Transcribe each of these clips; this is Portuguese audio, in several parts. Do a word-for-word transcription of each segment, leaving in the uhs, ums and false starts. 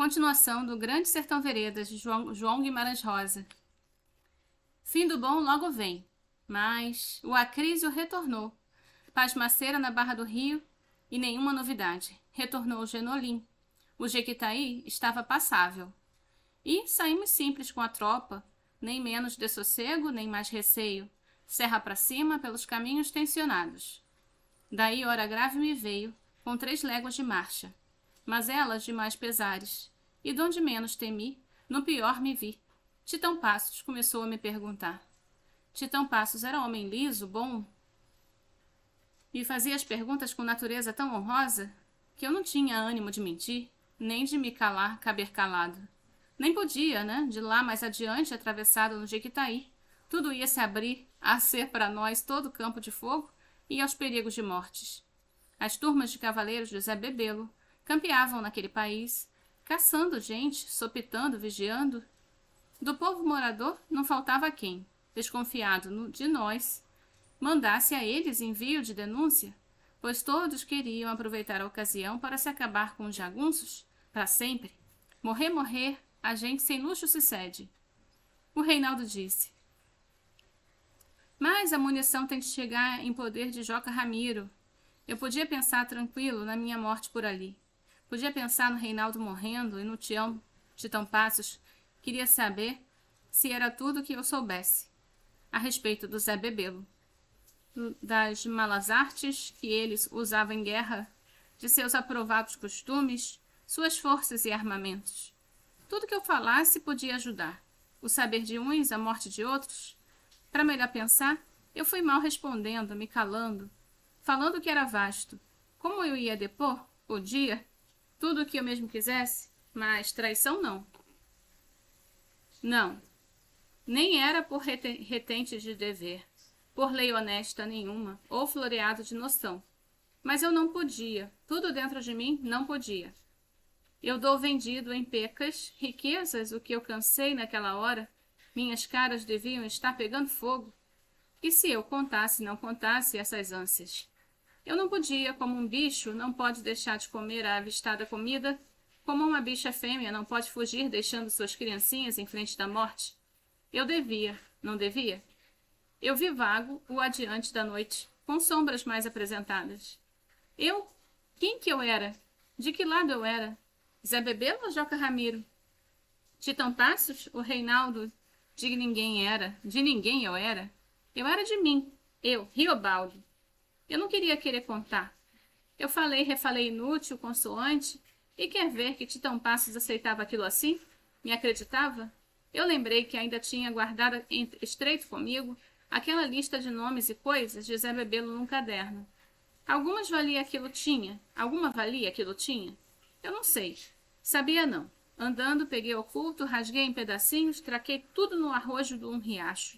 Continuação do Grande Sertão Veredas, de João, João Guimarães Rosa. Fim do bom logo vem, mas o Acrísio retornou. Pasmaceira na Barra do Rio e nenhuma novidade. Retornou o Genolim. O Jequitaí estava passável. E saímos simples com a tropa, nem menos de sossego, nem mais receio. Serra para cima pelos caminhos tensionados. Daí hora grave me veio, com três léguas de marcha, mas elas de mais pesares, e donde menos temi, no pior me vi. Titão Passos começou a me perguntar. Titão Passos era homem liso, bom, e fazia as perguntas com natureza tão honrosa que eu não tinha ânimo de mentir, nem de me calar, caber calado. Nem podia, né? De lá mais adiante, atravessado no Jequitaí, tudo ia se abrir a ser para nós todo campo de fogo e aos perigos de mortes. As turmas de cavaleiros de Zé Bebelo campeavam naquele país, caçando gente, sopitando, vigiando. Do povo morador não faltava quem, desconfiado no, de nós, mandasse a eles envio de denúncia, pois todos queriam aproveitar a ocasião para se acabar com os jagunços, para sempre. Morrer, morrer, a gente sem luxo se cede. O Reinaldo disse: mas a munição tem de chegar em poder de Joca Ramiro. Eu podia pensar tranquilo na minha morte por ali. Podia pensar no Reinaldo morrendo e no Tião Titão Passos. Queria saber se era tudo o que eu soubesse a respeito do Zé Bebelo, das malas artes que eles usavam em guerra, de seus aprovados costumes, suas forças e armamentos. Tudo que eu falasse podia ajudar. O saber de uns, a morte de outros. Para melhor pensar, eu fui mal respondendo, me calando, falando que era vasto. Como eu ia depor, podia, tudo o que eu mesmo quisesse, mas traição não. Não, nem era por retente de dever, por lei honesta nenhuma, ou floreado de noção. Mas eu não podia, tudo dentro de mim não podia. Eu dou vendido em pecas, riquezas, o que eu cansei naquela hora, minhas caras deviam estar pegando fogo. E se eu contasse, não contasse essas ânsias? Eu não podia, como um bicho não pode deixar de comer a avistada comida, como uma bicha fêmea não pode fugir deixando suas criancinhas em frente da morte. Eu devia, não devia? Eu vi vago o adiante da noite, com sombras mais apresentadas. Eu? Quem que eu era? De que lado eu era? Zé Bebelo ou Joca Ramiro? Titão Passos, o Reinaldo, de ninguém era, de ninguém eu era. Eu era de mim, eu, Riobaldo. Eu não queria querer contar. Eu falei, refalei inútil, consoante, e quer ver que Titão Passos aceitava aquilo assim? Me acreditava? Eu lembrei que ainda tinha guardado estreito comigo aquela lista de nomes e coisas de Zé Bebelo num caderno. Algumas valia aquilo tinha, alguma valia aquilo tinha? Eu não sei. Sabia não. Andando, peguei oculto, rasguei em pedacinhos, traquei tudo no arrojo de um riacho.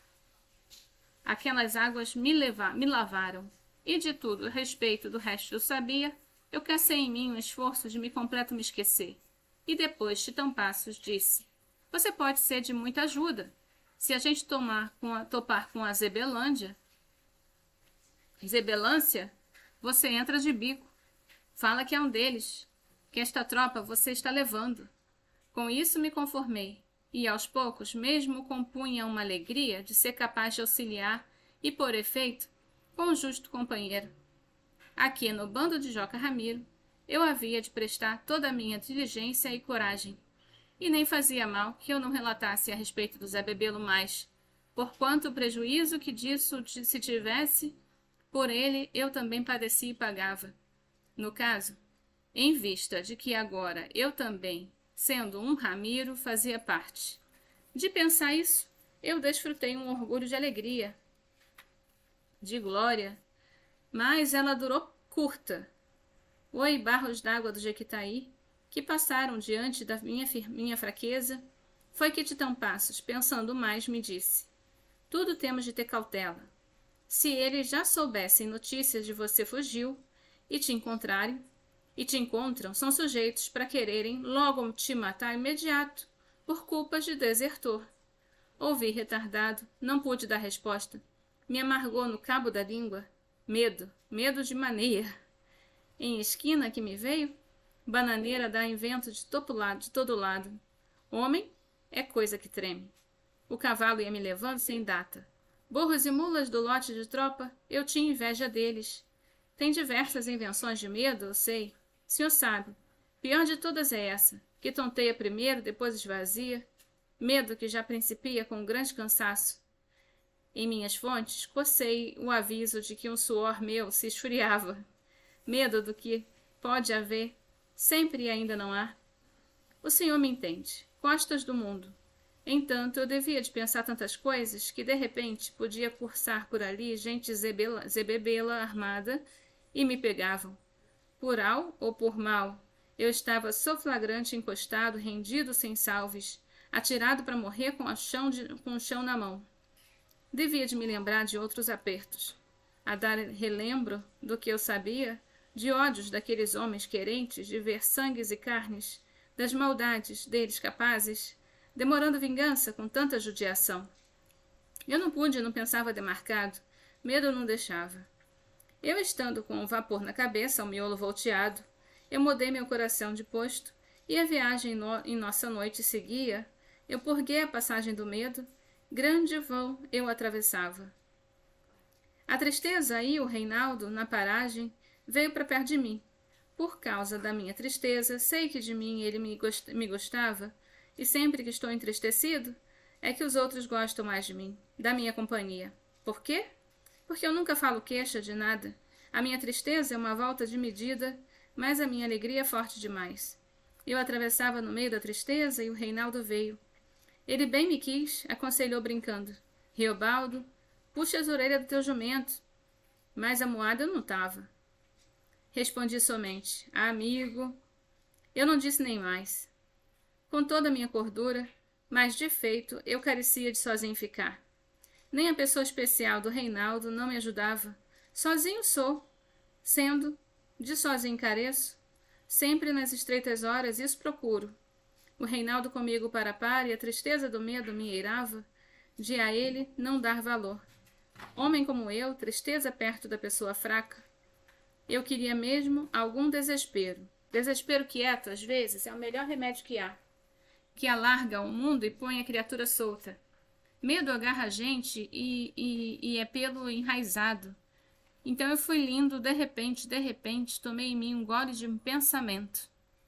Aquelas águas me, leva, me lavaram. E de tudo, a respeito do resto eu sabia, eu cacei em mim um esforço de me completo me esquecer. E depois Titão Passos disse: você pode ser de muita ajuda. Se a gente tomar com a, topar com a Zebelândia, Zebelância, você entra de bico. Fala que é um deles, que esta tropa você está levando. Com isso me conformei, e aos poucos mesmo compunha uma alegria de ser capaz de auxiliar e, por efeito, com um justo companheiro. Aqui no bando de Joca Ramiro, eu havia de prestar toda a minha diligência e coragem, e nem fazia mal que eu não relatasse a respeito do Zé Bebelo mais, porquanto o prejuízo que disso se tivesse, por ele eu também padeci e pagava. No caso, em vista de que agora eu também, sendo um Ramiro, fazia parte. De pensar isso, eu desfrutei um orgulho de alegria, de glória, mas ela durou curta. Oi, barros d'água do Jequitaí, que passaram diante da minha, minha fraqueza, foi que Titão Passos, pensando mais, me disse: tudo temos de ter cautela. Se eles já soubessem notícias de você fugiu, e te encontrarem, e te encontram, são sujeitos para quererem logo te matar imediato, por culpas de desertor. Ouvi retardado, não pude dar resposta. Me amargou no cabo da língua. Medo, medo de maneira. Em esquina que me veio, Bananeira dá em vento de todo lado, de todo lado. Homem é coisa que treme. O cavalo ia me levando sem data. Burros e mulas do lote de tropa, eu tinha inveja deles. Tem diversas invenções de medo, eu sei. O senhor sabe. Pior de todas é essa, que tonteia primeiro, depois esvazia. Medo que já principia com um grande cansaço. Em minhas fontes, cocei o aviso de que um suor meu se esfriava. Medo do que pode haver, sempre e ainda não há. O senhor me entende. Costas do mundo. Entanto, eu devia de pensar tantas coisas que, de repente, podia cursar por ali gente zebela, zebebela armada e me pegavam. Por al ou por mal, eu estava soflagrante encostado, rendido sem salves, atirado para morrer com, a chão de, com o chão na mão. Devia de me lembrar de outros apertos, a dar relembro do que eu sabia, de ódios daqueles homens querentes de ver sangues e carnes, das maldades deles capazes, demorando vingança com tanta judiação. Eu não pude e não pensava demarcado, medo não deixava. Eu estando com o vapor na cabeça, o miolo volteado, eu mudei meu coração de posto, e a viagem no, em nossa noite seguia, eu purguei a passagem do medo, grande vão eu atravessava. A tristeza aí, o Reinaldo, na paragem, veio para perto de mim. Por causa da minha tristeza, sei que de mim ele me, gost me gostava, e sempre que estou entristecido, é que os outros gostam mais de mim, da minha companhia. Por quê? Porque eu nunca falo queixa de nada. A minha tristeza é uma volta de medida, mas a minha alegria é forte demais. Eu atravessava no meio da tristeza e o Reinaldo veio. Ele bem me quis, aconselhou brincando. Riobaldo, puxa as orelhas do teu jumento. Mas amuado eu não tava. Respondi somente, ah, amigo. Eu não disse nem mais. Com toda a minha cordura, mas de feito eu carecia de sozinho ficar. Nem a pessoa especial do Reinaldo não me ajudava. Sozinho sou, sendo, de sozinho careço, sempre nas estreitas horas isso procuro. O Reinaldo comigo para a par e a tristeza do medo me eirava, de a ele não dar valor. Homem como eu, tristeza perto da pessoa fraca. Eu queria mesmo algum desespero. Desespero quieto, às vezes, é o melhor remédio que há, que alarga o mundo e põe a criatura solta. Medo agarra a gente e, e, e é pelo enraizado. Então eu fui lindo, de repente, de repente, tomei em mim um gole de pensamento.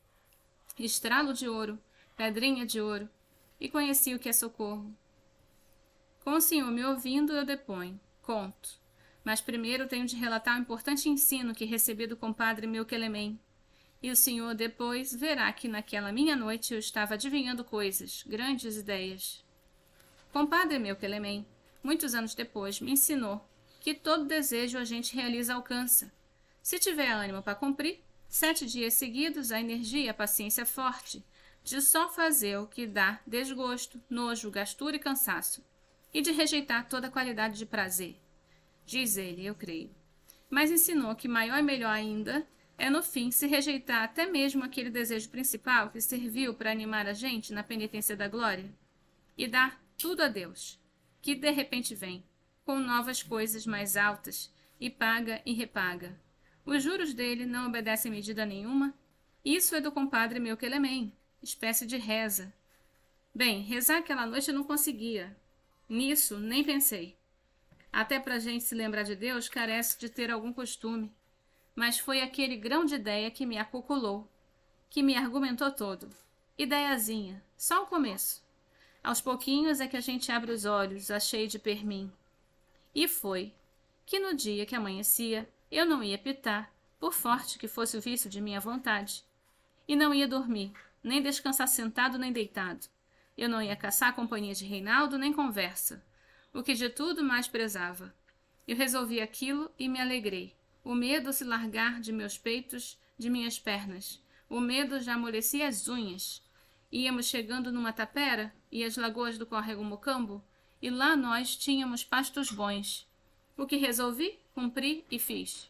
Estralo de ouro, pedrinha de ouro, e conheci o que é socorro. Com o senhor me ouvindo, eu deponho, conto. Mas primeiro tenho de relatar o importante ensino que recebi do compadre meu Quelemem. E o senhor depois verá que naquela minha noite eu estava adivinhando coisas, grandes ideias. Compadre meu Quelemem, muitos anos depois, me ensinou que todo desejo a gente realiza alcança. Se tiver ânimo para cumprir, sete dias seguidos a energia e a paciência forte, de só fazer o que dá desgosto, nojo, gastura e cansaço, e de rejeitar toda qualidade de prazer. Diz ele, eu creio. Mas ensinou que maior e melhor ainda é no fim se rejeitar até mesmo aquele desejo principal que serviu para animar a gente na penitência da glória, e dar tudo a Deus, que de repente vem, com novas coisas mais altas, e paga e repaga. Os juros dele não obedecem medida nenhuma. Isso é do compadre meu Quelemem, espécie de reza. Bem, rezar aquela noite eu não conseguia. Nisso nem pensei. Até pra gente se lembrar de Deus carece de ter algum costume. Mas foi aquele grão de ideia que me acoculou, que me argumentou todo. Ideiazinha, só o começo. Aos pouquinhos é que a gente abre os olhos, a cheio de permim. E foi que no dia que amanhecia, eu não ia pitar, por forte que fosse o vício de minha vontade. E não ia dormir, nem descansar sentado nem deitado. Eu não ia caçar a companhia de Reinaldo nem conversa, o que de tudo mais prezava. Eu resolvi aquilo e me alegrei. O medo se largar de meus peitos, de minhas pernas. O medo já amolecia as unhas. Íamos chegando numa tapera e as lagoas do córrego Mocambo, e lá nós tínhamos pastos bons. O que resolvi, cumpri e fiz.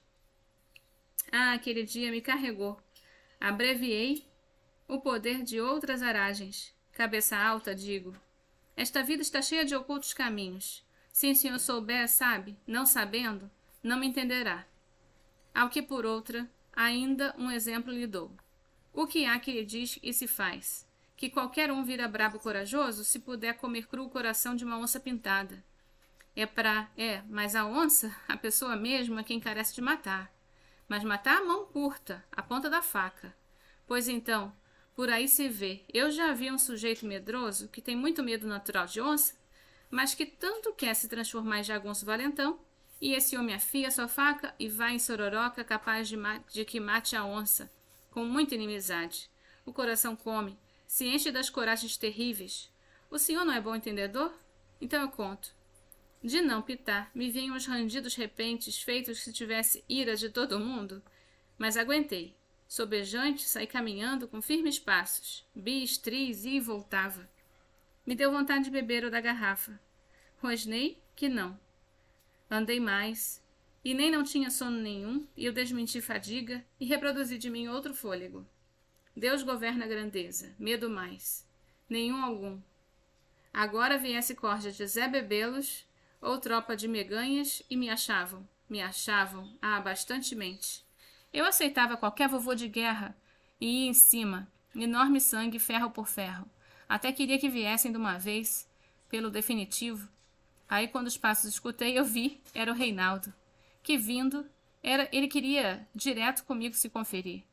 Ah, aquele dia me carregou. Abreviei o poder de outras aragens. Cabeça alta, digo. Esta vida está cheia de ocultos caminhos. Se o senhor souber, sabe, não sabendo, não me entenderá. Ao que por outra, ainda um exemplo lhe dou. O que há que lhe diz e se faz? Que qualquer um vira brabo corajoso se puder comer cru o coração de uma onça pintada. É pra... É, mas a onça, a pessoa mesmo, é quem carece de matar. Mas matar a mão curta, a ponta da faca. Pois então, por aí se vê, eu já vi um sujeito medroso que tem muito medo natural de onça, mas que tanto quer se transformar em jagunço valentão, e esse homem afia sua faca e vai em sororoca capaz de, de que mate a onça, com muita inimizade. O coração come, se enche das coragens terríveis. O senhor não é bom entendedor? Então eu conto. De não pitar, me vinham os rangidos repentes feitos se tivesse ira de todo mundo, mas aguentei. Sobejante, saí caminhando com firmes passos. Bis, tris, e voltava. Me deu vontade de beber o da garrafa. Rosnei que não. Andei mais, e nem não tinha sono nenhum, e eu desmenti fadiga e reproduzi de mim outro fôlego. Deus governa a grandeza, medo mais. Nenhum algum. Agora viesse corja de Zé Bebelos ou tropa de meganhas e me achavam, me achavam, ah, bastantemente. Eu aceitava qualquer vovô de guerra e ia em cima, enorme sangue, ferro por ferro. Até queria que viessem de uma vez, pelo definitivo. Aí, quando os passos escutei, eu vi, era o Reinaldo, que vindo, era, ele queria direto comigo se conferir.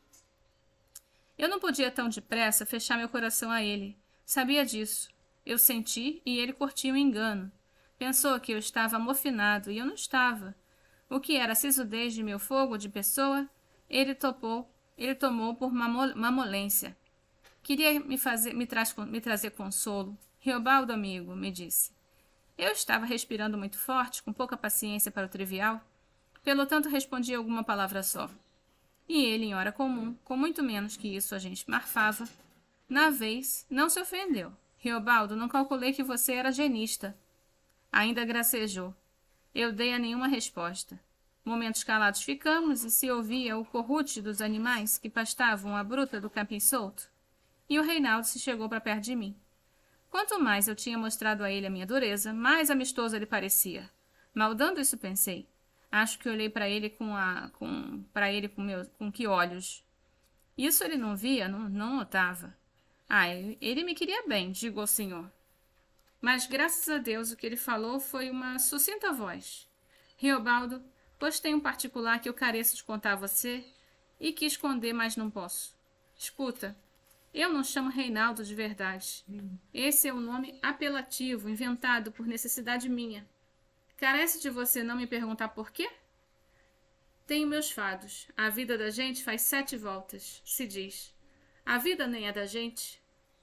Eu não podia tão depressa fechar meu coração a ele, sabia disso. Eu senti e ele curtiu o engano. Pensou que eu estava amofinado e eu não estava. O que era a sisudez de meu fogo de pessoa, ele topou, ele tomou por mamolência. Queria me, fazer, me, traz, me trazer consolo. Riobaldo, amigo, me disse. Eu estava respirando muito forte, com pouca paciência para o trivial. Pelo tanto, respondi alguma palavra só. E ele, em hora comum, com muito menos que isso a gente marfava, na vez, não se ofendeu. Riobaldo, não calculei que você era genista. Ainda gracejou. Eu dei a nenhuma resposta. Momentos calados ficamos e se ouvia o corrute dos animais que pastavam a bruta do capim solto. E o Reinaldo se chegou para perto de mim. Quanto mais eu tinha mostrado a ele a minha dureza, mais amistoso ele parecia. Maldando isso, pensei. Acho que olhei para ele com a, com, para ele com meu, com que olhos? Isso ele não via, não, não notava. Ah, ele me queria bem, digo ao senhor. Mas, graças a Deus, o que ele falou foi uma sucinta voz. Riobaldo, pois tem um particular que eu careço de contar a você e que esconder, mas não posso. Escuta, eu não chamo Reinaldo de verdade. Esse é um nome apelativo, inventado por necessidade minha. Carece de você não me perguntar por quê? Tenho meus fados. A vida da gente faz sete voltas, se diz. A vida nem é da gente.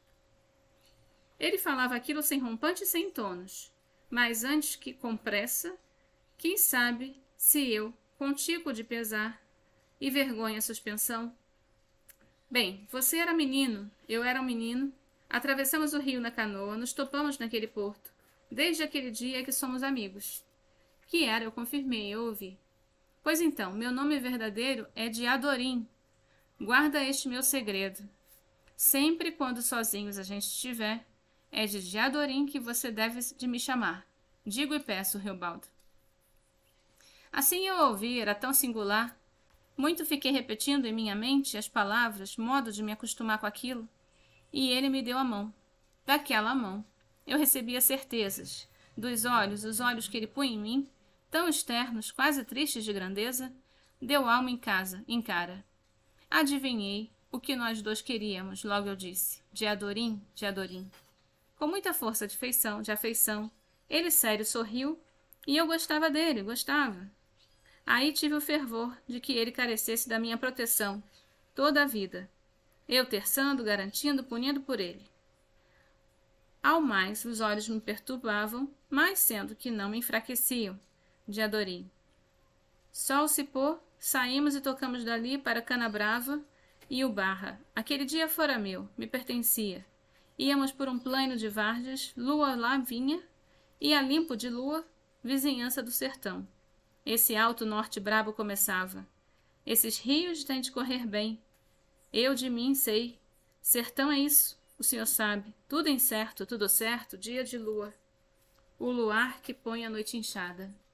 Ele falava aquilo sem rompante e sem tonos, mas antes que com pressa, quem sabe se eu, com tico de pesar e vergonha suspensão. Bem, você era menino, eu era um menino, atravessamos o rio na canoa, nos topamos naquele porto. Desde aquele dia é que somos amigos. Que era, eu confirmei, eu ouvi. Pois então, meu nome verdadeiro é Diadorim. Guarda este meu segredo. Sempre quando sozinhos a gente estiver, é de Diadorim que você deve de me chamar. Digo e peço, Riobaldo. Assim eu ouvi, era tão singular. Muito fiquei repetindo em minha mente as palavras, modo de me acostumar com aquilo. E ele me deu a mão. Daquela mão, eu recebia certezas. Dos olhos, os olhos que ele punha em mim, tão externos, quase tristes de grandeza, deu alma em casa, em cara. Adivinhei o que nós dois queríamos, logo eu disse. Diadorim, Diadorim. Com muita força de feição, de afeição, ele sério sorriu, e eu gostava dele, gostava. Aí tive o fervor de que ele carecesse da minha proteção, toda a vida. Eu terçando, garantindo, punindo por ele. Ao mais, os olhos me perturbavam, mais sendo que não me enfraqueciam, Diadorim. Sol se pôr, saímos e tocamos dali para Canabrava e o Barra. Aquele dia fora meu, me pertencia. Íamos por um plaino de várzeas, lua lá vinha, e a limpo de lua, vizinhança do sertão. Esse alto norte brabo começava. Esses rios têm de correr bem. Eu de mim sei. Sertão é isso, o senhor sabe. Tudo incerto, tudo certo, dia de lua. O luar que põe a noite inchada.